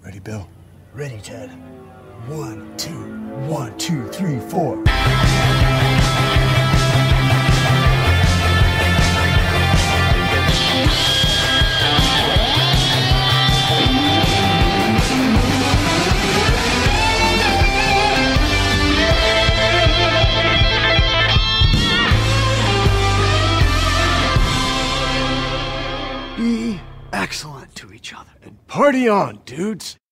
Ready, Bill? Ready, Ted. 1, 2, 1, 2, 3, 4. Be excellent to each other and party on, dudes.